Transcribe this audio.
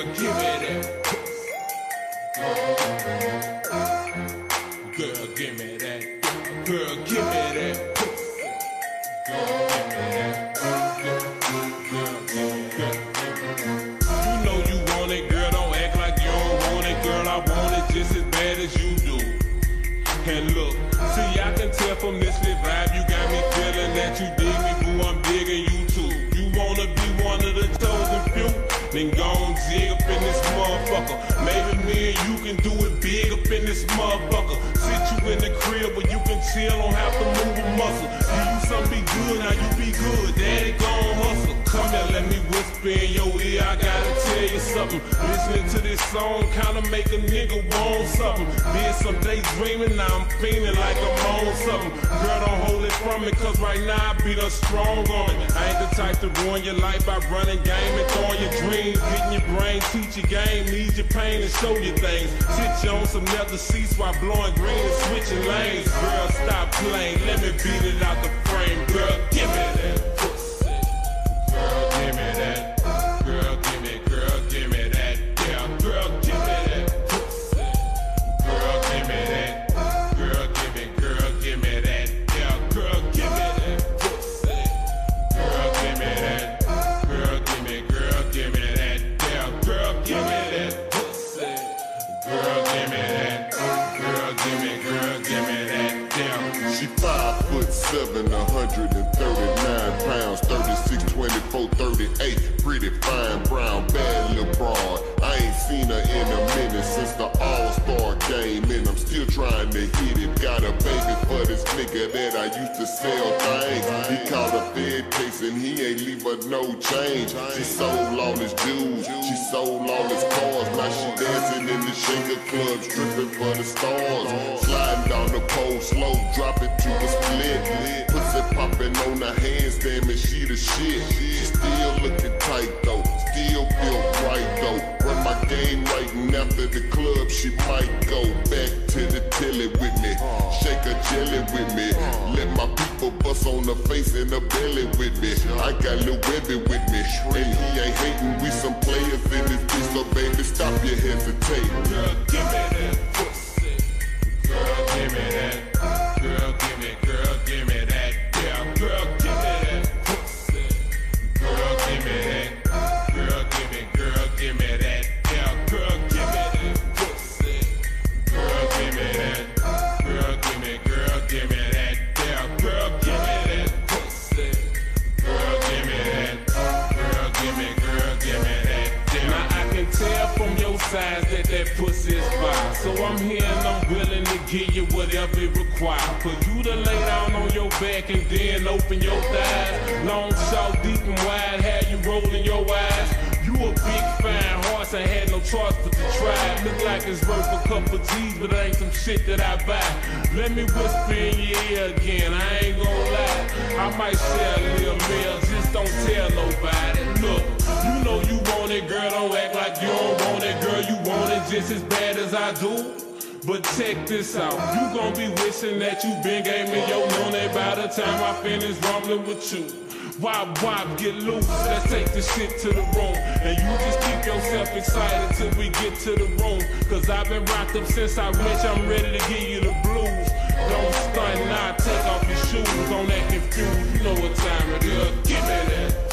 give me that. Girl, give me that. Girl, give me that. You know you want it, girl. Don't act like you don't want it, girl. I want it just as bad as you do. And look, see, I can tell from this lit vibe, you got me feeling that you dig me, boo. I'm digging you too. You wanna be one of the chosen few? Then go on jig up in this motherfucker. Maybe me and you can do it big up in this motherfucker. Sit you in the crib where you can chill, don't have to move a muscle. Give you something be good, now you be good. Daddy gon' hustle. Come here, let me whisper in your ear, I gotta tell you something. Listening to this song kinda make a nigga want something. Did some daydreaming, now I'm feeling like I'm on something. Girl, don't hold it from me, cause right now I be the strong on it. I ain't the type to ruin your life by running game and throwing your dreams. Getting your brain, teach your game, need your pain and show you things. Sit you on some leather seats while blowing green and switching lanes. Girl, stop playing, let me beat it out the frame. Girl, give me that pussy. Girl, give me that. Girl, give me that. Yeah, girl, give me that pussy. Girl, give me that. Girl, give me that. Yeah, girl, give me that pussy. Girl, give me that. Girl, give me that. Yeah, girl, give me that pussy. Girl, give me that. Girl, give me that. Yeah. She 5'7", 139 pounds, 36, 24, 38. Pretty fine, brown, bad little broad. I ain't seen her in a minute since the All-Star game, and I'm still trying to hit it. Got a baby for this nigga that I used to sell things. He caught a Fed case and he ain't leave her no change. She sold all his jewels, she sold all his cars. Now she dancing in the shaker club, stripping for the stars. Sliding down the pole slow, drop it to a split. Pussy popping on the handstand, man, she the shit. She still looking tight though, still feel right though. Run my game right, and after the club she might go back to the telly with me, shake a jelly with me, let my people bust on the face and the belly with me. I got Lil Webbie with me, and he ain't hating. We some players in this bitch, so baby stop your hesitate. Girl, give me that pussy. Girl, give me that. Girl, give me that. Yeah, girl, give me that pussy. Girl, give me that. Girl, give me that. Yeah, girl, give me that pussy. Girl, give me that. Girl, give me that. Yeah, girl, give me that pussy. Girl, give me that. Girl, give me that. Yeah. Now I can tell from your size that pussy is fine. So I'm here and I'm willing to give you whatever it requires. For you to lay down on your back and then open your thighs. Long, short, deep and wide, have you rolling your eyes. You a big fine horse, I had no choice but to try. Look like it's worth a couple G's, but it ain't some shit that I buy. Let me whisper in your ear again, I ain't gon' lie. I might share a little meal, just don't tell nobody. Look, you know you want it, girl, don't act like you don't want it. Girl, you want it just as bad as I do. But check this out, you gon' be wishing that you been gave me your money by the time I finish rumbling with you. Wop, wop, get loose, let's take this shit to the room. And you just keep yourself excited till we get to the room. Cause I've been rocked up since I met you, I'm ready to give you the blues. Don't stunt, now take off your shoes, don't act confused, you know what time it is. Give me that.